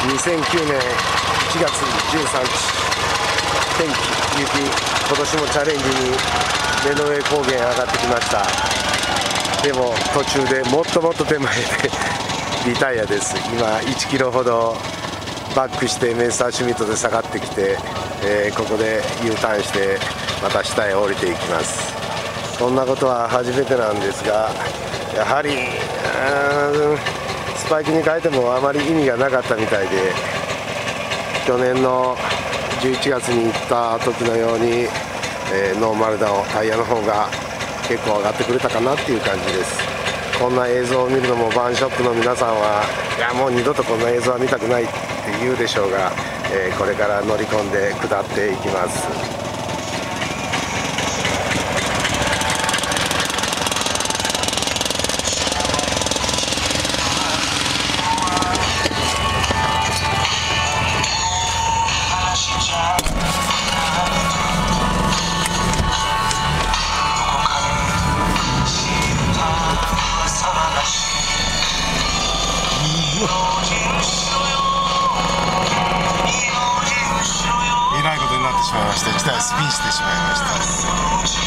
2009年1月13日、天気、雪、今年もチャレンジに目の上高原上がってきました。でも途中でもっともっと手前でリタイアです。今1キロほどバックしてメッサーシュミットで下がってきて、ここで U ターンしてまた下へ降りていきます。そんなことは初めてなんですが、やはりスパイクに変えてもあまり意味がなかったみたいで、去年の11月に行った時のように、ノーマルのタイヤの方が結構上がってくれたかなっていう感じです。こんな映像を見るのもバーンショップの皆さんは、いやもう二度とこんな映像は見たくないって言うでしょうが、これから乗り込んで下っていきます。えらいことになってしまいました。一台スピンしてしまいました。